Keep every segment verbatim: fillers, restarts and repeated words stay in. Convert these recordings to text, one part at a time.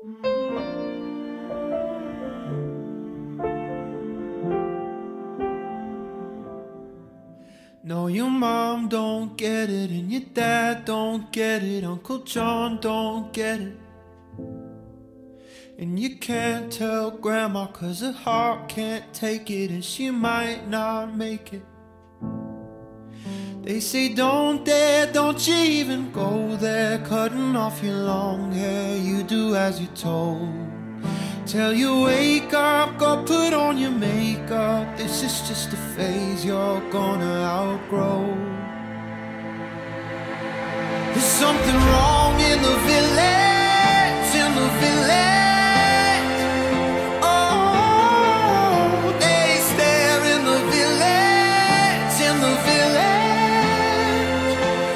No, your mom don't get it, and your dad don't get it, Uncle John don't get it. And you can't tell Grandma 'cause her heart can't take it, and she might not make it. They say don't dare, don't you even go there, cutting off your long hair, you do as you're told. Tell you wake up, go put on your makeup, this is just a phase you're gonna outgrow. There's something wrong in the village, in the village. Oh, they stare in the village, in the village.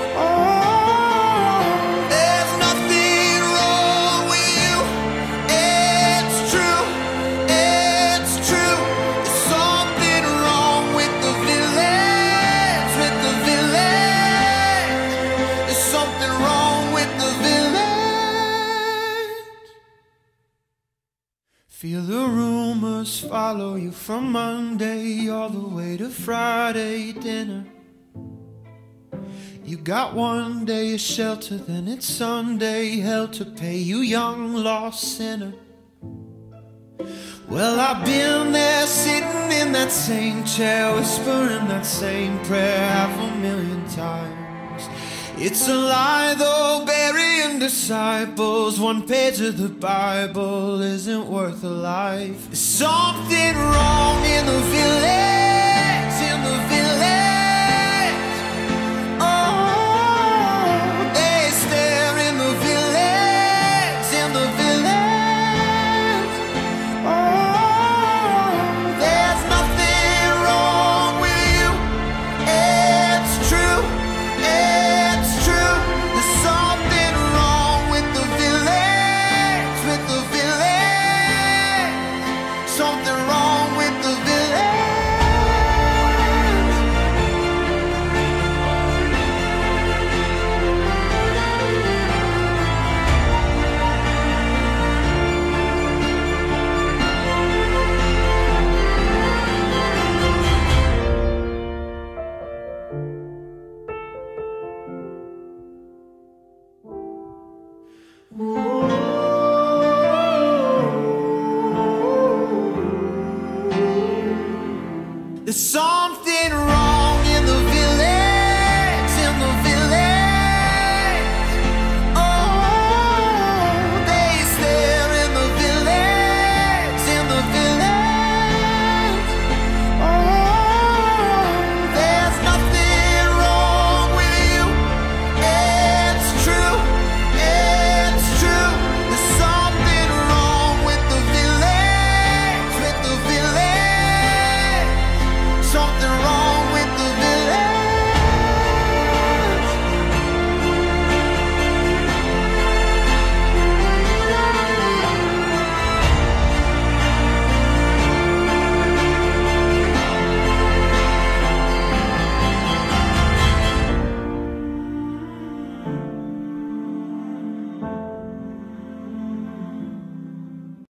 Oh, there's nothing wrong with you. It's true, it's true. There's something wrong with the village, with the village. There's something wrong with the village. Feel the rumors follow you from Monday all the way to Friday dinner. You got one day of shelter, then it's Sunday hell to pay, you young lost sinner. Well, I've been there sitting in that same chair, whispering that same prayer half a million times. It's a lie though, burying disciples, one page of the Bible isn't worth a life. There's something wrong in the village, in the village. Oh, they stare in the village, in the village. Oh, there's nothing wrong with you. It's true, it's true. There's something wrong with the village, with the village. Something wrong with the village.